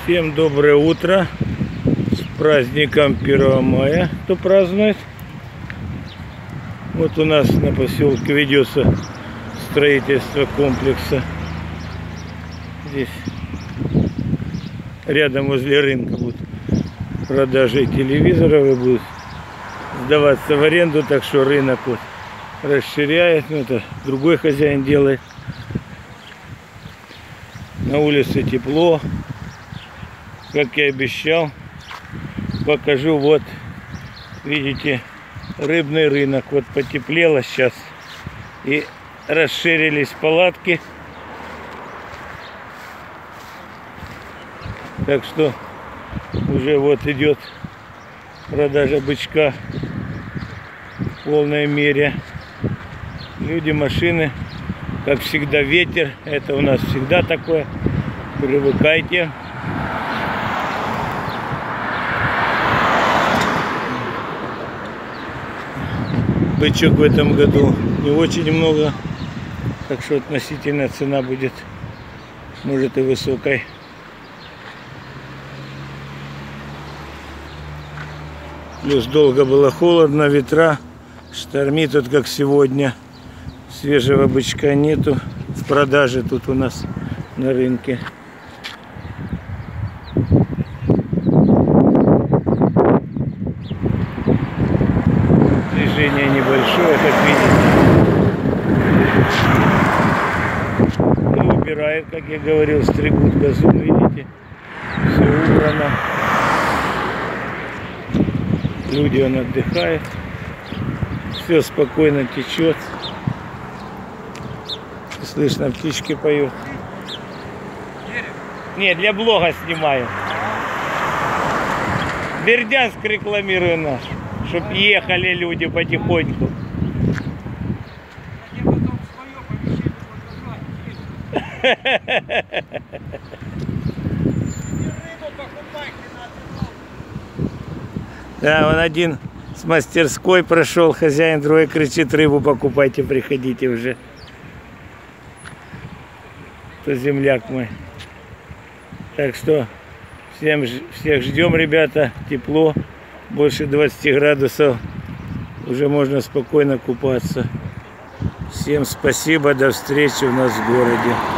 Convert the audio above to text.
Всем доброе утро, с праздником 1 мая, кто празднует. Вот у нас на поселке ведется строительство комплекса. Здесь рядом возле рынка будут продажи телевизоров и будут сдаваться в аренду, так что рынок вот расширяет, но это другой хозяин делает. На улице тепло, как я обещал, покажу. Вот видите, рыбный рынок, вот потеплело сейчас и расширились палатки, так что уже вот идет продажа бычка в полной мере. Люди, машины, как всегда ветер, это у нас всегда такое, привыкайте. Бычок в этом году не очень много, так что относительно цена будет, может, и высокой. Плюс долго было холодно, ветра, штормит, вот как сегодня. Свежего бычка нету в продаже тут у нас на рынке. Движение небольшое, как видите. И убирают, как я говорил, стригут газон, видите. Все убрано. Люди он отдыхает. Все спокойно течет. Слышно, птички поют. Не, для блога снимаю. Бердянск рекламирую наш, чтоб ехали люди потихоньку. Да, он один с мастерской прошел, хозяин, другой кричит: рыбу покупайте, приходите уже. Это земляк мой. Так что всех ждем, ребята. Тепло, больше 20 градусов. Уже можно спокойно купаться. Всем спасибо, до встречи у нас в городе.